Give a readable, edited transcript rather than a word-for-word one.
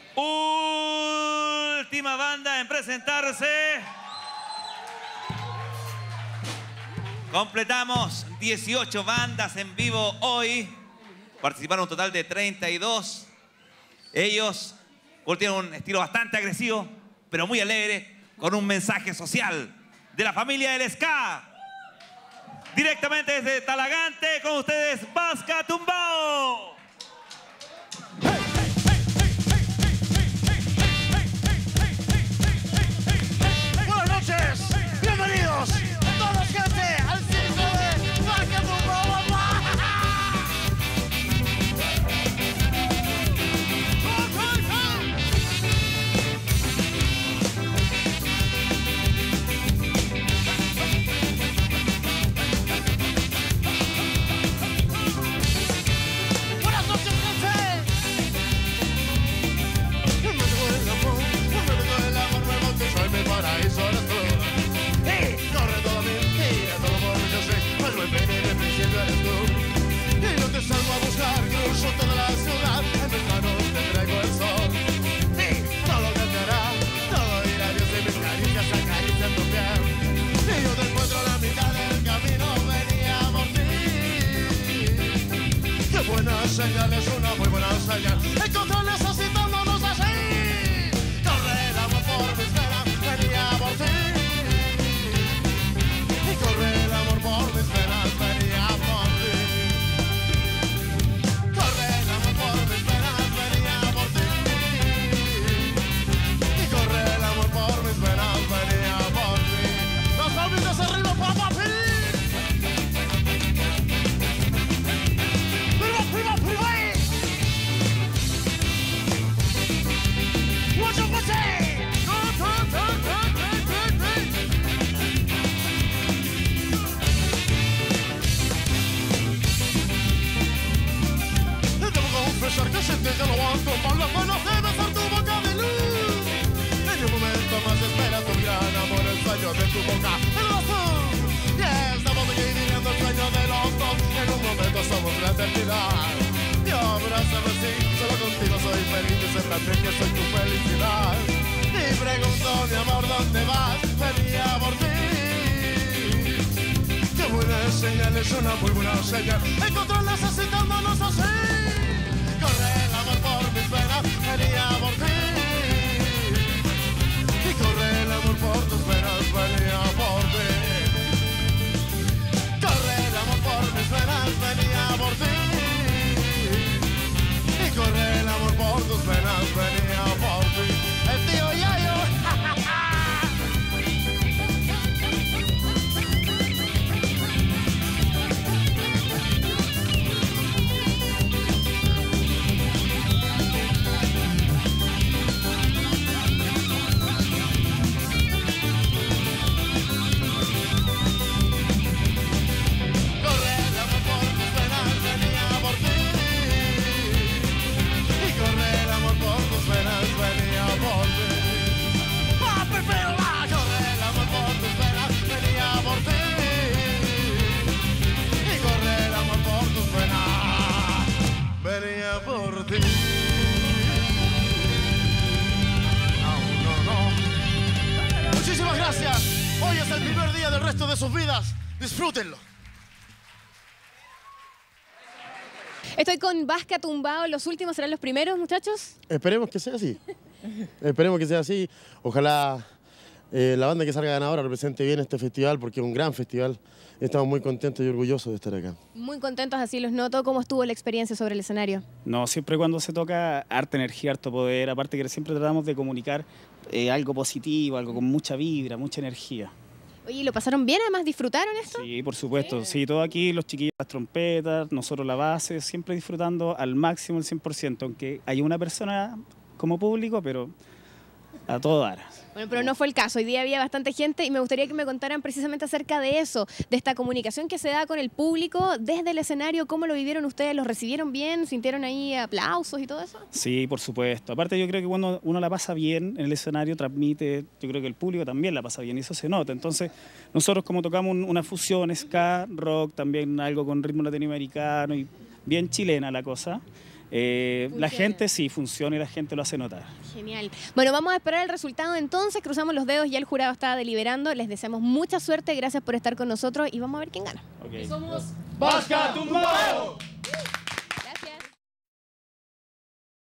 Última banda en presentarse. Completamos 18 bandas en vivo hoy. Participaron un total de 32. Ellos tienen un estilo bastante agresivo, pero muy alegre, con un mensaje social de la familia del ska. Directamente desde Talagante, con ustedes, Vasca Tumbao. Buenas noches, bienvenidos todos, gente, al circo de Vasca Tumbao. Salgo a buscar, cruzo toda la ciudad, en mis manos te traigo el sol. Y todo cambiará, todo irá Dios y mis caricias acarician tu piel. Y yo te encuentro a la mitad del camino, venía por ti. Qué buena señal, es una muy buena señal, encontrar necesitándonos así. Corre el amor por mis venas, venía por ti. Y corre el amor por mis venas, venía por ti. Arriba, papá, prima, debo confesar que sentí que no aguanto más las ganas de besar tu boca de luz. En un momento más espera tu gran amor, el sueño de tu boca, el azul. Y estamos aquí viviendo el sueño de los dos. En un momento somos la eternidad. Y abrázame así, solo contigo soy feliz. Y sé también que soy tu felicidad. Y pregunto, mi amor, ¿dónde vas? Venía por ti. Qué buena señal, es una muy buena señal, encontrar necesitándonos así. Corre el amor por mis venas, venía por ti. Y corre el amor por tus venas, venía por ti. Corre el amor por mis venas, venía por ti. Y corre el amor por tus venas, venía por ti. El tío Yayo. Muchísimas gracias. Hoy es el primer día del resto de sus vidas. Disfrútenlo. Estoy con Vasca Tumbao. ¿Los últimos serán los primeros, muchachos? Esperemos que sea así. Esperemos que sea así. Ojalá la banda que salga ganadora represente bien este festival, porque es un gran festival. Estamos muy contentos y orgullosos de estar acá. Muy contentos, así los noto. ¿Cómo estuvo la experiencia sobre el escenario? No, siempre cuando se toca harta energía, harto poder, aparte que siempre tratamos de comunicar algo positivo, algo con mucha vibra, mucha energía. Oye, ¿lo pasaron bien? Además, ¿disfrutaron esto? Sí, por supuesto. Sí, todo aquí, los chiquillos, las trompetas, nosotros la base, siempre disfrutando al máximo el 100%, aunque hay una persona como público, pero a todo dar. Bueno, pero no fue el caso. Hoy día había bastante gente y me gustaría que me contaran precisamente acerca de eso, de esta comunicación que se da con el público desde el escenario. ¿Cómo lo vivieron ustedes? ¿Los recibieron bien? ¿Sintieron ahí aplausos y todo eso? Sí, por supuesto. Aparte, yo creo que cuando uno la pasa bien en el escenario, transmite, yo creo que el público también la pasa bien y eso se nota. Entonces, nosotros como tocamos una fusión, ska, rock, también algo con ritmo latinoamericano y bien chilena la cosa, La gente sí funciona y la gente lo hace notar. Genial. Bueno, vamos a esperar el resultado entonces. Cruzamos los dedos, ya el jurado está deliberando. Les deseamos mucha suerte, gracias por estar con nosotros y vamos a ver quién gana. Okay. Somos Vasca Tumbao.